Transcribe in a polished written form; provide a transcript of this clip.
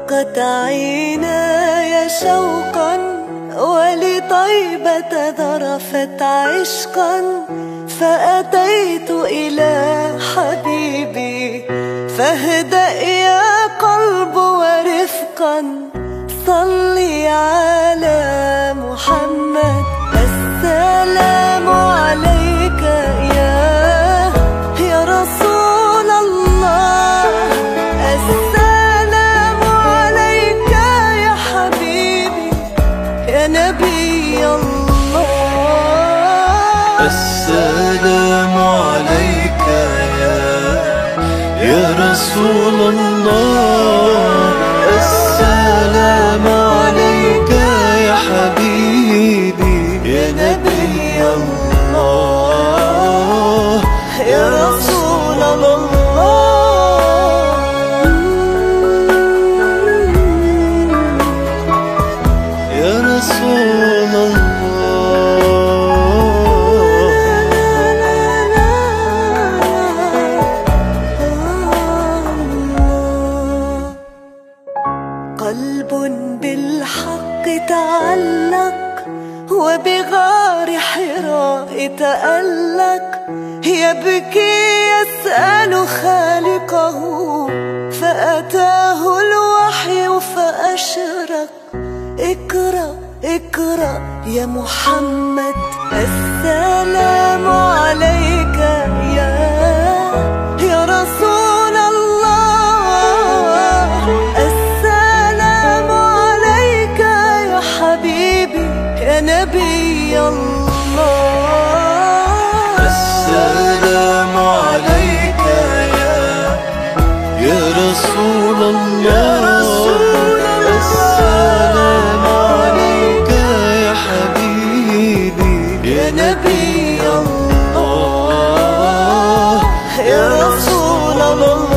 ضاقت عيناي شوقا ولطيبة ذرفت عشقا، فأتيت إلى حبيبي فاهدأ يا قلب ورفقا، صلي على محمد. السلام عليك يا رسول الله، السلام عليك يا حبيبي يا نبي الله. السلام عليك يا رسول الله، السلام عليك يا حبيبي يا نبي الله يا رسول الله. يا رسول الله. قلب بالحق تعلق وبغار حراء تألق، يبكي يسأل خالقه فأتاه الوحي فأشرق. اقرأ اقرأ يا محمد، السلام عليك يا رسول الله، السلام عليك يا حبيبي يا نبي الله. السلام عليك يا رسول الله، السلام عليك يا حبيبي يا نبي الله يا رسول الله.